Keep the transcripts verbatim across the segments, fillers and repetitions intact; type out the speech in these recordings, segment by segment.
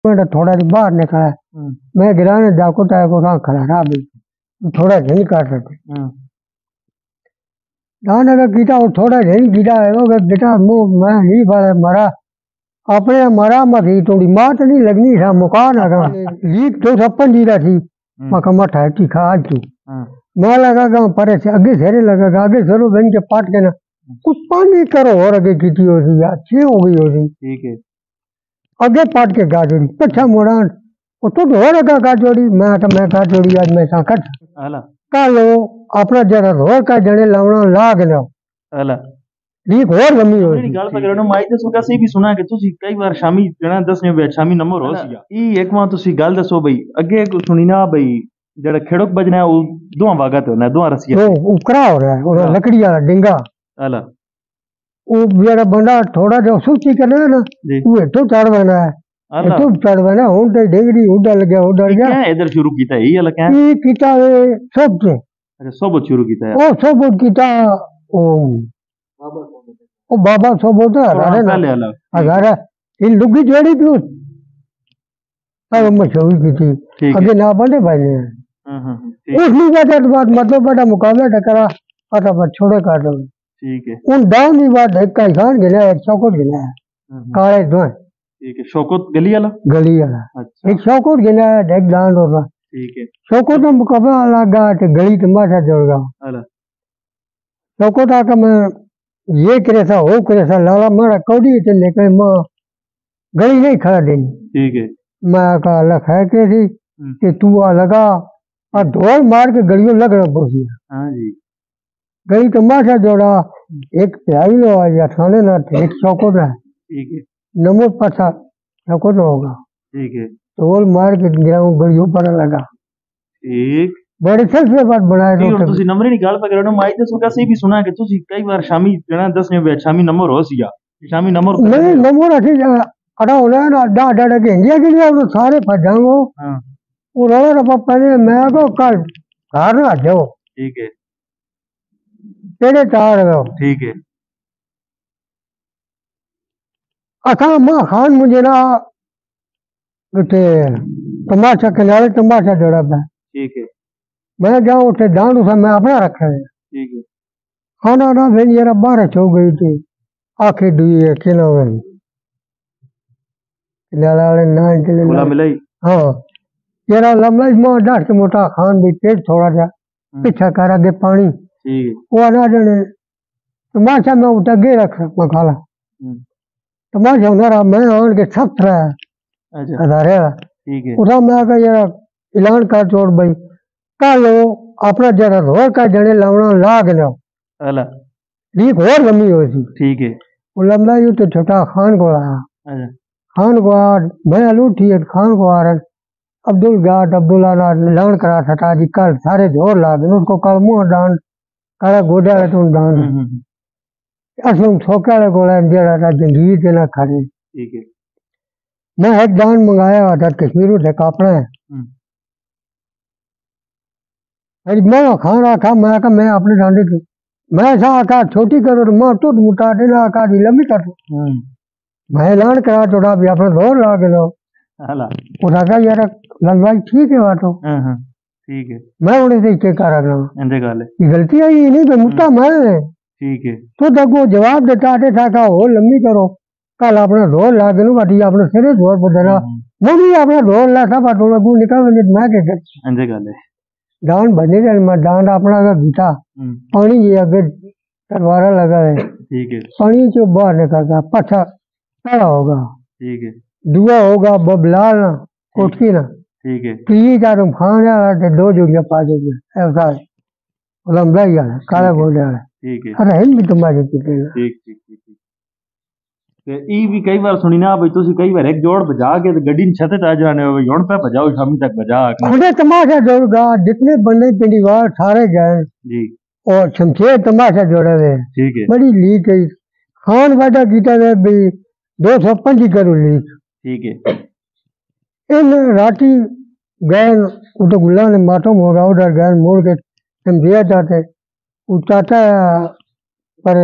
मैं थोड़ा सी बाहर निकला, मैं गिराने जाको टाइम को रहा खड़ा रहा बिल्कुल थोड़ा झिल काट रहे दाने का कीटा और थोड़ा झिल गिरा है वो बेटा मुंह मैं नहीं पाया मरा अपने मरा मत थोड़ी मात नहीं लगनी था मुकान आगा लीक तो छप्पन जीरा थी मका मठा है खा आज तू मैं लगा गा परे से आगे सेरे लगा आगे सरो बन के पाट के ना कुछ पानी करो और आगे कीटी हो रही यार छे हो गई हो रही ठीक है आगे पाट के गाजोड़ी पछा मोड़ान वो तो हो लगा गाजोड़ी मैं तो मैं गाजोड़ी आज मैं सा कट अला कालो अपना जरा रोर का जने लावना लाग लो अला लीक और गमी हो मेरी गल पकड़ो माई दसो का सी भी सुना कि तुसी कई बार शामी जणा दसने वे शामी नंबर हो सिया ई एक मां तुसी गल दसो भाई अगे सुनी ना भाई जड़ा खिड़क बजना है वो दुआ वागा तो ना दुआ रसिया वो उकरा हो रहा है वो लकड़ी वाला डिंगा अला वो जरा बंदा थोड़ा जो सूची करना है ना वो तो चढ़वाना है तो चढ़वाना हूं तो डिंगरी उड़ा लग गया उड़ा गया क्या इधर शुरू कीता है ये वाला क्या ये कीता है सब से अच्छा सब शुरू कीता है ओ सब कीता ओ ओ बाबा सब होता है अरे पहले वाला अरे इन लुगी जोड़ी थी अब मशहूर की थी अगे ना बने भाई ने उस लीगा के बाद मतलब बड़ा मुकाबला टकरा आता पर छोड़े काट दो ठीक है उन डाउन की बात एक का खान गिला एक चौकोट गिला काले दो ठीक है शौकत गली वाला गली वाला अच्छा एक चौकोट गिला एक डाउन होगा ठीक है चौकोट में मुकाबला लगा तो गली तो माथा जोड़ गया अला चौकोट आका मैं ये करे था वो करे था लाला मारा कौड़ी तो निकले मां गली नहीं खड़ा देनी ठीक है मैं का अलग है के थी कि तू आ लगा और ढोल मार के गलियों लग रहा पहुंची हाँ जी गली तो माथा जोड़ा एक प्याई लो या थाने ना एक चौकोट है ठीक है नमो पछा चौकोट होगा ठीक है ढोल मार के गिरा गलियों पर लगा ठीक बड़े सर से बात बनाए तो तुसी नंबर ही निकाल पकड़ नो माई दसो का सी भी सुना कि तुसी कई बार शामी जणा दसने वे शामी नंबर हो सिया शामी नंबर नहीं नंबर अच्छी अड़ा होना ना डा डा के इंडिया के लिए वो सारे फजांगो हां वो रो रो पहले मैं को कल घर ना जाओ ठीक है तेरे तार गयो ठीक है अथा मां खान मुझे ना उठे तमाशा किनारे तमाशा जोड़ा था ठीक है मैं जाऊं उठे दांडू सा मैं अपना रखा है ठीक है खाना ना फिर यार बारिश हो गई थी आंखें दुई है खिला गई लाला ना चले बोला मिलाई हाँ यार लमलाई मां डांट के मोटा खान भी पेट थोड़ा सा पीछा कर आगे पानी ठीक है वो ना जाने तमाशा में उठा गे रख मैं खाला तमाशा होना रहा मैं आन के सब रहा अच्छा अधारे ठीक है उठा मैं आकर यार ऐलान कर छोड़ भाई कल अपना जरा रोर का जने लावना लाग लो अला लीक और गमी हो सी ठीक है वो लंबा यू तो छोटा खान को आया अच्छा खान को आ मैं लूठी खान को आ रहा अब्दुल गाट अब्दुल्ला ना लान करा था जी कल सारे जोर लाग उसको कल मुंह डांड काला गोडा है तुम डांड असम छोका गोला जरा था जंगीर के ना खड़े ठीक है मैं एक दान मंगाया था कश्मीर से कापड़ा है अरे मैं खान रखा मैं कहा मैं अपने डांडे थी मैं ऐसा आका छोटी करो तो मैं टूट मुटा देना आका दी लंबी कर मैं ऐलान करा थोड़ा भी अपने दौर ला के लो हला उठा का यार ललवाई ठीक है बात हो हां ठीक है मैं उन्हें से चेक कर रहा हूं इंदे गाले गलती है ये नहीं मुद्दा मैं ठीक है तो देखो जवाब देता आते था का हो लंबी करो कल अपना दौर ला के लो बाटी अपने सिरे दौर पर देना मैं भी अपना दौर ला था बाटो में को निकल मैं के इंदे गाले डांड बने जाए मैं डांड अपना का गीता पानी ये अगर तलवारा लगा है ठीक है पानी जो बाहर निकलता पत्थर खड़ा होगा ठीक है दुआ होगा बबलाल ना कोठी ना ठीक है तीन चार तुम खाने वाला दो जोड़िया पा दोगे ऐसा है लंबा ही है काला गोले वाला ठीक है अरे हिल भी तुम्हारे कितने ठीक ठीक ठीक ठीक ते ई भी कई बार सुनी ना भाई तुसी कई बार एक जोड़ बजा के तो गड्डी छत पे आ जाने हो हुन पे बजाओ शाम तक बजा खुदे तमाशा जोड़गा जितने बंदे पिंडीवार सारे गए जी और शमशेर तमाशा जोड़े हुए ठीक है बड़ी लीक है खान वादा कीता है भाई दो सौ पंजी करो लीक ठीक है इन राती गए उधर गुल्ला ने मातम होगा उधर गए मोड़ के शमशेर जाते उठाता पर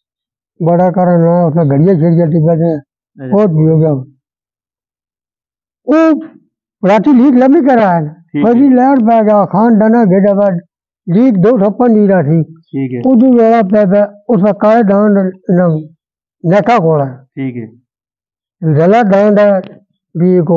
बड़ा कारण ना उसने घड़िया छेड़िया टिका बहुत भी हो गया वो राती लीक लंबी करा है ठीक बड़ी है लहर पै गया खान डना गेड़ा बाद लीक दो छप्पन दी रहा थी ठीक है उदू वेला पै पै उसका काले दांड न नेका कोड़ा ठीक है जला दांड है भी को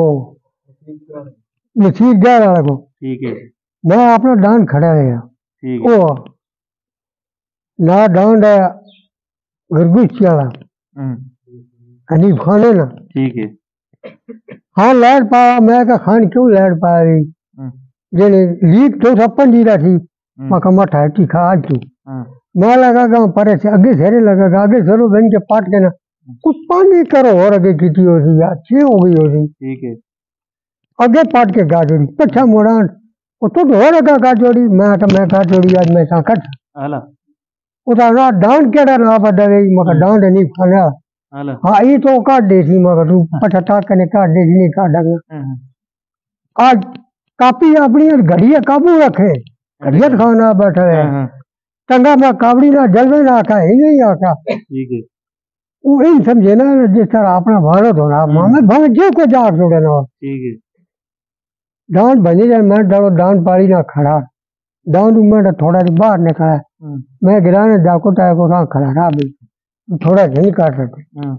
नसीब गया वाला को ठीक है मैं अपना दांड खड़ा गया ठीक है ओ ना दांड है गुरगुश वाला हम्म, हनीफ खाने ना ठीक है हाँ लहर पाया मैं का खान क्यों लहर पाया रही हम्म, जेने लीक दो छप्पन दी रहा थी हम्म, मैं कहा मठा है खा आज तू हाँ, मैं लगा गाँव परे से आगे सेरे लगा गा, आगे सरो बन के पाट के ना कुछ पानी करो और आगे की हो रही यार छे हो गई हो रही ठीक है आगे पाट के गा जोड़ी पछा मोड़ान वो तो हो लगा गा जोड़ी मैं तो मैं गा जोड़ी आज मैं साकट हाला उता ना डांड केड़ा ना बदा गई मका डांड नहीं खाना हाला हाँ ये तो काट दे सी मगर तू पछा टाक कने काट दे सी नहीं काट देगा हाँ, आज कापी अपनी और घड़िया काबू रखे घड़िया खाना बैठा है हाँ, हाँ, टंगा मैं कावड़ी ना जलवे ना आका ही नहीं आका ठीक है वो इन समझे ना जिस तरह अपना भारत हो रहा मामे भावे जो को जाग छोड़े ना ठीक है डांड बनी जाए मैं डरो डांड पारी ना खड़ा डांड उमर थोड़ा सा बाहर निकला हम्म, मैं गिरा ने जाको टाय को रहा खड़ा रहा भी थोड़ा नहीं काट सकते हाँ,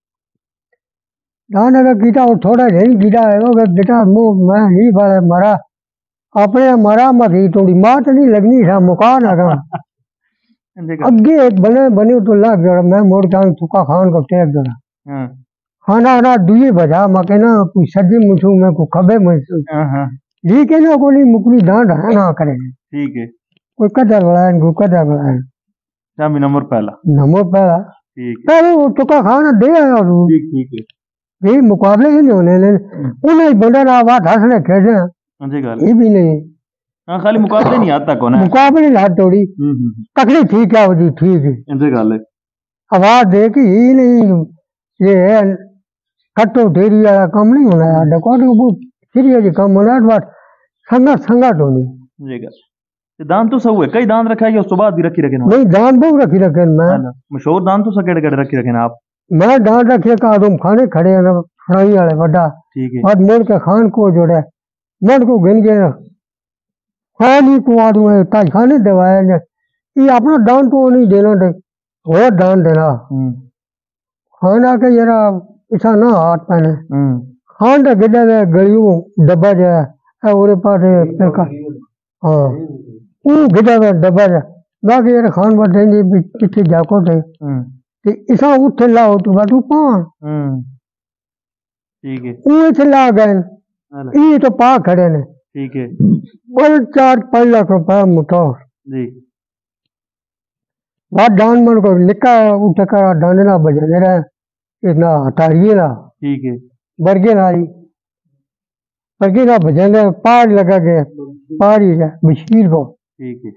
डांड अगर कीटा वो थोड़ा नहीं कीटा है वो बेटा मुंह मैं नहीं वाले मरा अपने मरा मत ही थोड़ी मात नहीं लगनी था मुका ना कहा देखा अगे एक बने बने तो लग जरा मैं मोड़ के चुका खान को टेक जरा हाँ, खाना ना दुए बजा मके ना कोई सज्जी मुछू मैं को खबे मुछू हाँ, हाँ, जी के ना कोई मुकनी डांड है ना करे ठीक है कोई कदर वाला है कोई कदर वाला है शामी नंबर पहला नमो पहला ठीक है पहले वो चुका खाना दे आया तू ठीक ठीक है ये मुकाबले ही नहीं होने ने उन्हें बंदा ना बात हंसने खेजे अच्छी गल ये भी नहीं हाँ खाली मुकाबले नहीं आता कौन है मुकाबले ला थोड़ी हम्म, हम्म, तकड़ी ठीक है वो जी ठीक है अच्छी गल है आवाज दे कि ये नहीं ये है कट्टो ढेरी वाला काम नहीं होना यार देखो तो वो सीरियस काम होना है बात संगत संगत होनी अच्छी गल ते दान तो सब हुए कई दान रखा है या उसके बाद भी रखी रखे ना नहीं दान बहुत रखी रखे मैं हाला, मशहूर दान तो सब केड़े केड़े रखी रखे ना आप मैं दान रखे का तुम खाने खड़े हैं ना फ्राई वाले बड़ा ठीक है और मोड़ के खान को जोड़े मन को गिन गए खान ही को आदू है ताज खाने दवाया ने ये अपना दान को नहीं देना दे और दान देना हम्म, खाना के जरा ऐसा ना हाथ पहने हम्म, खान का गिड्डा में गलियों डब्बा जो है और पास फिर का हाँ वो गिड्डा में डब्बा जो बाकी यार खान पर देंगे पीछे जाको थे हम्म, ते इसा उठे लाओ तो बात पा हम्म, ठीक है वो इसे ला गए हाला, ये तो पा खड़े ने ठीक है बोल चार पाँच लाख रुपया मुठो जी बात दान मन को निका उठ कर डांडना बजाने रहे इतना हटाइए ना ठीक है बरगे नारी बरगे ना बजाने पार लगा गए पार ही है बशीर को ठीक है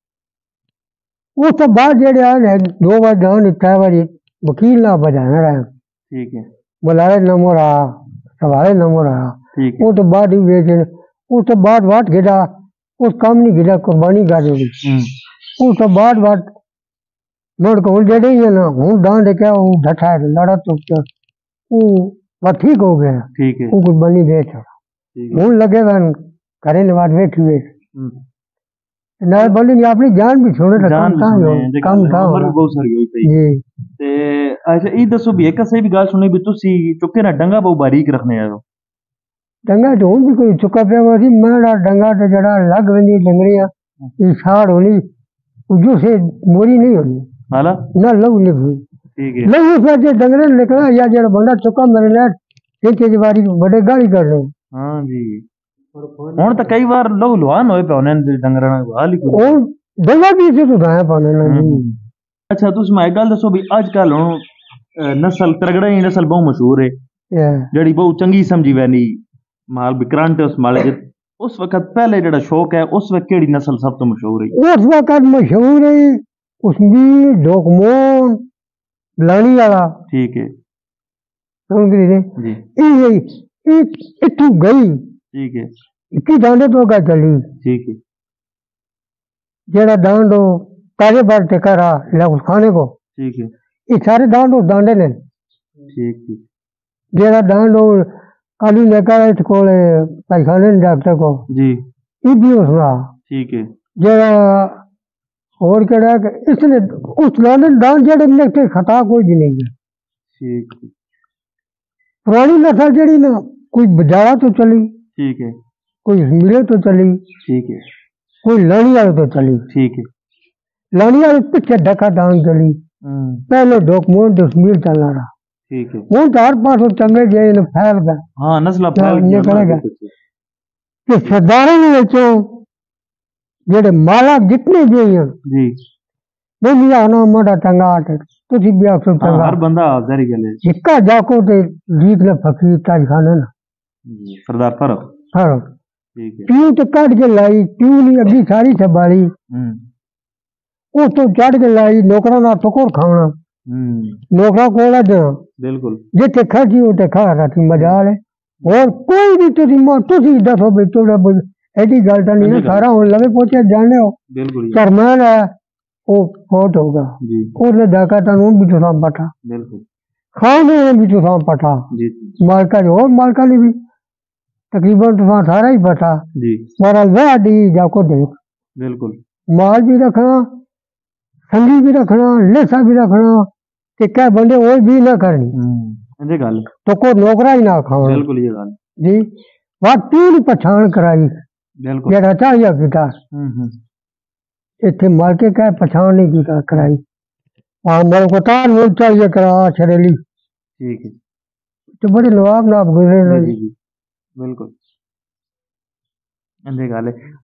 वो सब बात जेड़े आए हैं दो बार दान इतना बारी वकील ना बजाना रहे ठीक है बुलाए नंबर रहा सवाले नंबर रहा ठीक है वो तो बाद ही बेचे वो तो बाद बात गिरा उस काम नहीं गिरा कुर्बानी कर दी हम्म, वो तो बाद बात मोड़ को जेड़े ही है ना हूँ दान दे क्या वो ढठा है लड़ा तो क्या वो बात ठीक हो गया ठीक है वो कुर्बानी दे छोड़ा ठीक है हूँ लगे वन करे ने बात बैठी हुए हम्म, ना बोली नहीं अपनी जान भी छोड़े तो जान काम था भी सुने, काम था उम्र भी बहुत सारी हुई पई जी ते अच्छा ये दसो भी एक से भी गल सुनी भी तुसी चुके ना डंगा बहुत बारीक रखने आयो डंगा तो हूँ भी कोई चुका पे वो थी मेरा डंगा तो जरा लग बनी डंगरिया ये साड़ होनी जो से मोरी नहीं होनी हाला, ना लव निकली ठीक है लव उस वजह डंगरे निकला या जरा बंदा चुका मेरे लिए ठीक है जी बारी बड़े गाड़ी कर रहे हाँ जी ਹੁਣ ਤਾਂ ਕਈ ਵਾਰ ਲੋਕ ਲੁਹਾਨ ਹੋਏ ਪਏ ਉਹਨਾਂ ਦੇ ਡੰਗਰਾਂ ਨਾਲ ਹਾਲ ਹੀ ਕੋਈ और डंगा भी इसे तो दाया पाने ना जी ਅੱਛਾ ਤੁਸੀਂ ਮੈਂ ਇੱਕ ਗੱਲ ਦੱਸੋ ਵੀ ਅੱਜ ਕੱਲ ਹੁਣ ਅਹ, ਨਸਲ ਤਰਗੜਾ ਦੀ ਨਸਲ ਬਹੁਤ ਮਸ਼ਹੂਰ ਹੈ ये ਜਿਹੜੀ ਬਹੁਤ ਚੰਗੀ ਸਮਝੀ ਵੈਨੀ ਮਾਲ ਵੀ ਕਰੰਟ ਉਸ ਮਾਲੇ ਚ ਉਸ ਵਕਤ ਪਹਿਲੇ ਜਿਹੜਾ ਸ਼ੌਕ ਹੈ ਉਸ ਵਕਤ ਕਿਹੜੀ ਨਸਲ ਸਭ ਤੋਂ ਮਸ਼ਹੂਰ ਹੈ उस वक्त मशहूर है उसमें डोकमोन लानी वाला ਠੀਕ है समझ रहे जी ये ये इतू गई ठीक है इतनी डांडे तो का चली ठीक है जेड़ा डांडो तारे बार टेका रहा उस खाने को ठीक है ये सारे डांडो डांडे ने ठीक ठीक जेड़ा डांडो काली ने कहा इस कोले पैखाने डॉक्टर को जी ये भी उसना ठीक है जरा और कह कि इसने उस लाने दान जड़े में के खता कोई भी नहीं है ठीक है पुरानी नस्ल जड़ी ना कोई बजारा तो चली ठीक है कोई मिले तो चली ठीक है कोई लानी वाले तो चली ठीक है लानी वाले पीछे ढका दान चली हम्म, पहले डॉक्यूमेंट दसमीर चलना रहा ठीक है वो चार पांच सौ चंगे जे इन फैल गए हाँ नस्ल क्या फैल गई निकलेगा? अल्लाह के कि सरदारों ने बेचो जेडे माला जितने जे हैं जी वो नहीं आना मोटा चंगा आटे तुझी भी आखो हाँ चंगा हर बंदा जारी गल है जिक्का जाको ते जीत ले फकीर ताज खाने ना जी, सरदार फरक फर्क ठीक है पीऊ तो काट के लाई पीऊ नहीं अभी सारी संभाली हम्म वो तो चढ़ के लाई नौकरा ना तो कोर खाना हम्म नौकरा कोला देना बिल्कुल जिथे खर्ची उठे खा रही मजा ले और कोई भी तुझी मां तुझी दसो भी तोड़ा एडी गल तो नहीं है सारा हूं लगे पहुंचे जाने हो बिल्कुल जी, चरमैन है वो फोट होगा जी उसने देखा तनु भी तुसा पटा बिल्कुल खाने भी तुसा पटा जी मालका जो और मालका ने भी तकरीबन तुसा सारा ही पटा जी मारा वह दी जाको देख बिल्कुल माल भी रखना संगी भी रखना लेसा भी रखना ते क्या बंदे वो भी ना करनी हम्म ये गल तो को नौकरा ही ना खाओ बिल्कुल ये गल जी बात तीन पछाण कराई बिल्कुल जेड़ा चाहिए किता हम्म हम्म इतने मार्के का पछाण नहीं की कराई वहां मेरे को तार मिल चाहिए करा छरेली ठीक है तो बड़े नवाब नाब गुजरे जी ने जी जी बिल्कुल ये गल है